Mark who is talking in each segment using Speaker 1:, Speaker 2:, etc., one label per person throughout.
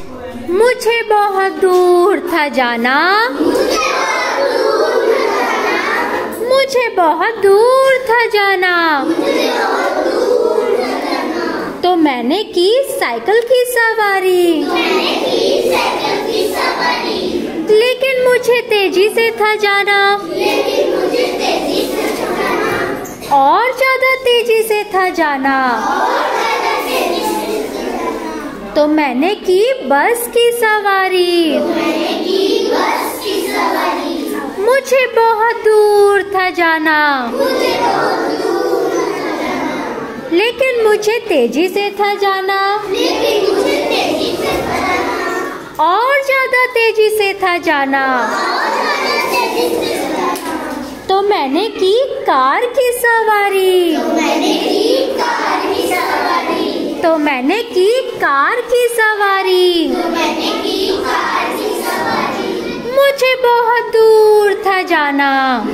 Speaker 1: मुझे बहुत दूर था जाना, मुझे बहुत दूर था जाना। तो मैंने की साइकिल की सवारी, लेकिन मुझे तेजी से था जाना, और ज्यादा तेजी से था जाना। तो मैंने की बस की सवारी, मुझे बहुत दूर था जाना, लेकिन मुझे तेजी से था जाना, और ज्यादा तेजी से था जाना। तो मैंने की कार की सवारी, तो मैंने की कार की सवारी, मुझे बहुत दूर था जाना,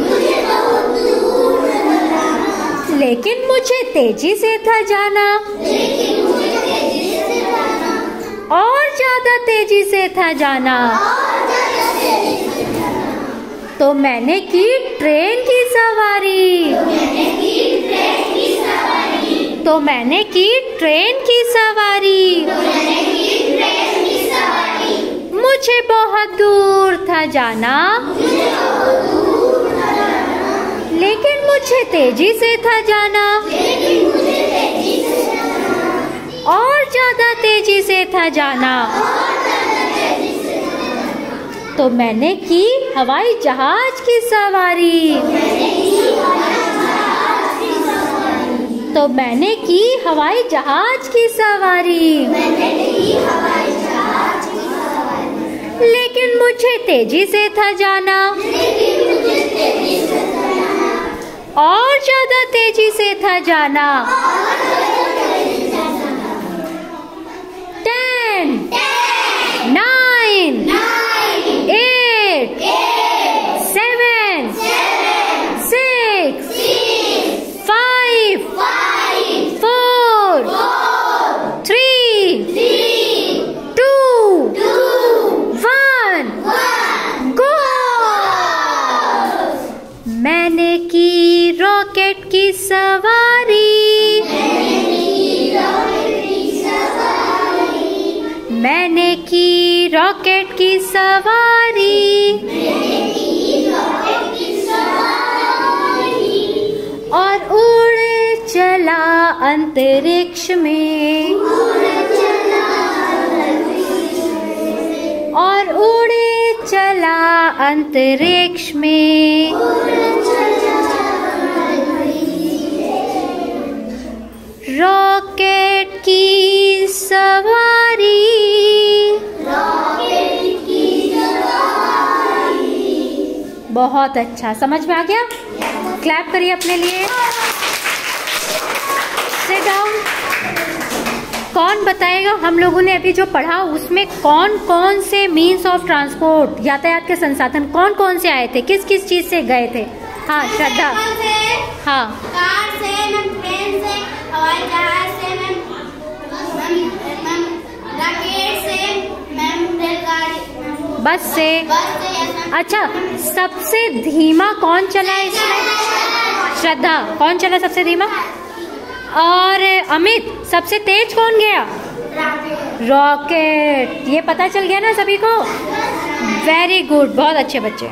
Speaker 1: लेकिन मुझे तेजी से था जाना, और ज्यादा तेजी से था जाना। तो मैंने की ट्रेन की सवारी, तो मैंने की ट्रेन की सवारी, मुझे बहुत दूर था जाना, लेकिन मुझे तेजी से था जाना, और ज्यादा तेजी से था जाना। तो मैंने की हवाई जहाज की सवारी, तो मैंने की हवाई जहाज की सवारी, लेकिन मुझे तेजी से था जाना, और ज्यादा तेजी से था जाना। 10, 9, 8, 7, 6, 5, 4, 3, 2, 1, गो। मैंने की रॉकेट की सवारी, मैंने की रॉकेट की सवारी, और उड़ चला अंतरिक्ष में, और उड़ चला अंतरिक्ष में। रॉकेट की सवारी, बहुत अच्छा, समझ में आ गया? क्लैप करिए अपने लिए। Sit down. कौन बताएगा हम लोगों ने अभी जो पढ़ा उसमें कौन कौन से मीन्स ऑफ ट्रांसपोर्ट, यातायात के संसाधन कौन कौन से आए थे, किस किस चीज से गए थे? हाँ श्रद्धा। हाँ,
Speaker 2: कार से, ट्रेन से, हवाई जहाज से, रॉकेट से, रेलगाड़ी,
Speaker 1: बस से। अच्छा, सबसे धीमा कौन चला इसमें? श्रद्धा। कौन चला सबसे धीमा? और अमित, सबसे तेज कौन गया? रॉकेट। ये पता चल गया ना सभी को? वेरी गुड, बहुत अच्छे बच्चे।